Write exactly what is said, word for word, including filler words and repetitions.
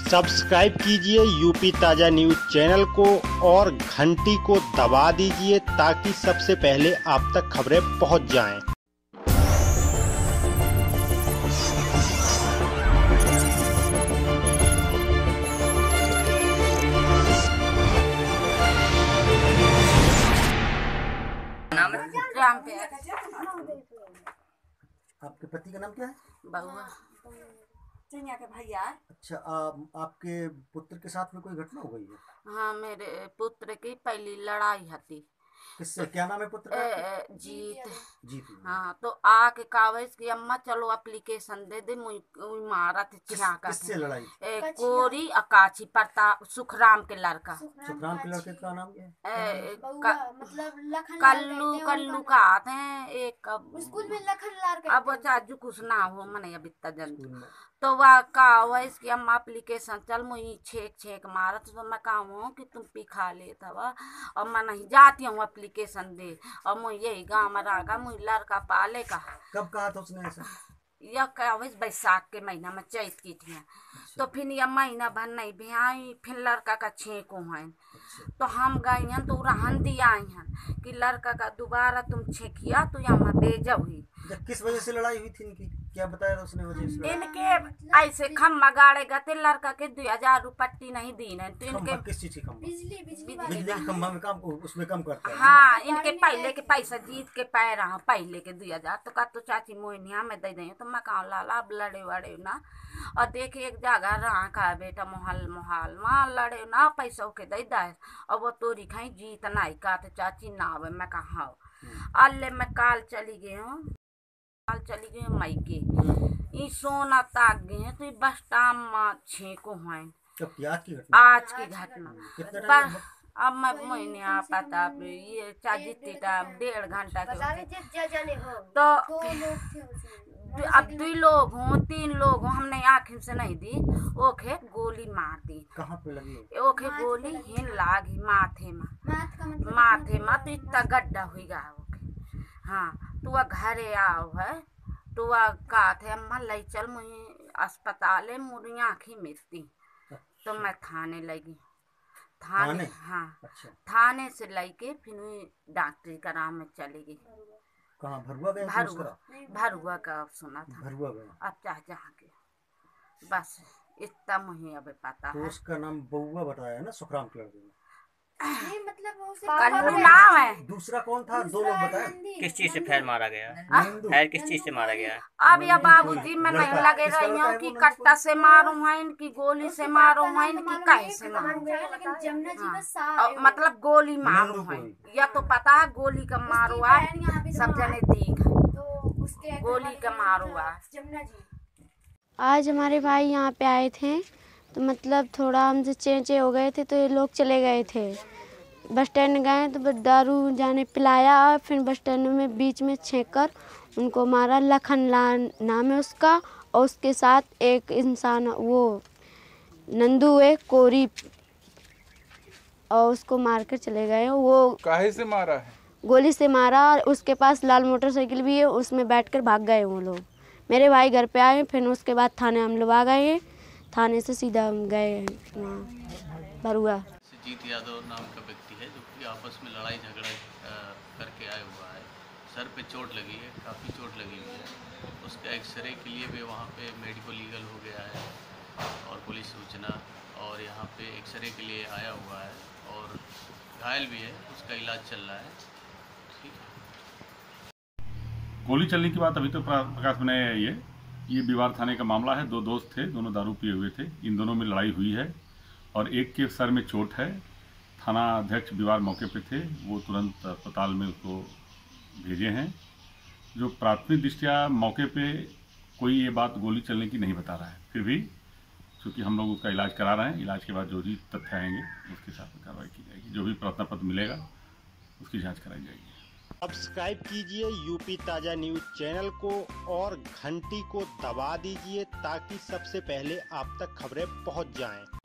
Subscribe कीजिए UP ताज़ा news channel को और घंटी को दबा दीजिए ताकि सबसे पहले आप तक खबरें पहुंच जाएं। आपके पति का नाम क्या है? बहुआ चुनिया के भैया। अच्छा, आ, आपके पुत्र के साथ में कोई घटना हो गई है? हाँ, मेरे पुत्र की पहली लड़ाई हती। किससे? क्या नाम है पुत्र का? ए, जीत जीत। हाँ, तो आके कावज की अम्मा चलो एप्लीकेशन दे दे मुई मारा थे किस, किससे लड़ाई? ए, कोरी अकाची प्रताप सुखराम के लड़का। सुखराम के लड़के का नाम क्या है? ए, मतलब लखन कल्लू कल्लू का आते हैं एक स्कूल में लखन लाल अब चाजू कुछ ना हो मने अब इतना जन तो वह का वैस की अम्मा एप्लीकेशन चल मुई छेक छेक मारत तो मैं कहूँ कि तुम पी खा ले था और मैं नहीं जाती हूँ एप्लीकेशन दे और मुई यही गाँव में रहा मुई लड़का पाले का। कब कहा था उसने ऐसा? यह क्या बैसाख के महीना में चैत की थी। तो फिर यह महीना भर नहीं भी आई फिर लड़का का छेक है तो हम गई हैं तो रहन दिया आई हैं कि लड़का का दोबारा तुम छेकिया तो यहाँ बेजा हुई। किस वजह से लड़ाई हुई थी इनकी? क्या बताया था उसने वजह से? इनके ऐसे खम्मा गाड़े गते लड़का के दो हजार रुपट्टी नहीं दी है तो इनके किस चीज की खम्मा? बिजली बिजली बिजली के खम्भा में काम उसमें कम करता है। हाँ, इनके पहले के पैसा जीत के पाए रहा पहले के दो हजार तो का तो चाची मोहनिया में दे दें तो मैं कहा लाला लड़े वड़े ना और देखे एक जगह रहा का बेटा मोहल मोहाल वहाँ लड़े ना पैसा के दे दे और वो तोरी खाई जीत नहीं का तो चाची ना आवे। मैं कहा अल्ले मैं काल चली गई हूँ काल चली गई हूँ मई के सोना ताक गए हैं तो बस टाइम छेको है आज की घटना अब मैं महीने आ पाता ये चाची तीटा डेढ़ घंटा के तो अब दो लोग हों तीन लोग हों हमने आँख से नहीं दी ओखे गोली मार दी। कहाँ पे लगी? ओखे गोली हिन लागी माथे में माथे में तो इतना गड्ढा हुई गा ओखे। हाँ तो वह घरे आओ है तो वह कहा थे अम्मा ले चल मुझे अस्पताल मुझे आँखी मिलती तो मैं थाने लगी थाने, थाने? हाँ अच्छा। थाने से लेके फिर डॉक्टरी कराम में चली गई। कहाँ भरुआ गए? भरुआ भरुआ का सुना था भरुआ गए अब चाहे जहाँ के बस इतना मुझे अब पता तो है। उसका नाम बउआ बताया ना सुखराम के लड़के ने? नहीं मतलब कल्लू नाम है। दूसरा कौन था? दो लोग बताए। किस चीज से फैर मारा गया? फैर किस चीज से मारा गया? अब या बाबूजी मैं नहीं लगे रही हूँ कि कट्टा से मारू है इनकी गोली से मारू है इनकी कहीं से मारू मतलब गोली मारू है या तो पता है गोली का मारू है सब जने देख है गोली का मारू है। आज हमारे भाई यहाँ पे आए थे तो मतलब थोड़ा हमसे चेंचे हो गए थे तो ये लोग चले गए थे बस स्टैंड गए तो बस दारू जाने पिलाया और फिर बस स्टैंड में बीच में छेक कर उनको मारा। लखन लाल नाम है उसका और उसके साथ एक इंसान वो नंदू है कोरी और उसको मार कर चले गए। वो काहे से मारा है? गोली से मारा और उसके पास लाल मोटरसाइकिल भी है उसमें बैठकर भाग गए वो लोग। मेरे भाई घर पे आए फिर उसके बाद थाने हम लोग आ गए हैं थाने से सीधा हम गए वहाँ भरुआ। जीत यादव नाम का व्यक्ति है जो कि आपस में लड़ाई झगड़ा करके आया हुआ है। सर पे चोट लगी है काफ़ी चोट लगी हुई है उसका एक्सरे के लिए भी वहाँ पे मेडिको लीगल हो गया है और पुलिस सूचना और यहाँ पे एक्सरे के लिए आया हुआ है और घायल भी है उसका इलाज चल रहा है। ठीक है। गोली चलने की बात अभी तो प्रकाश में नहीं आई है। ये बिवार थाने का मामला है। दो दोस्त थे दोनों दारू पिए हुए थे इन दोनों में लड़ाई हुई है और एक के सर में चोट है। थाना अध्यक्ष बिवार मौके पे थे वो तुरंत अस्पताल में उसको भेजे हैं। जो प्राथमिक दृष्टया मौके पे कोई ये बात गोली चलने की नहीं बता रहा है फिर भी चूँकि हम लोग उसका इलाज करा रहे हैं इलाज के बाद जो भी तथ्य आएंगे उसके साथ में कार्रवाई की जाएगी। जो भी प्रार्थना पत्र मिलेगा उसकी जाँच कराई जाएगी। सब्सक्राइब कीजिए यूपी ताज़ा न्यूज़ चैनल को और घंटी को दबा दीजिए ताकि सबसे पहले आप तक खबरें पहुंच जाएं।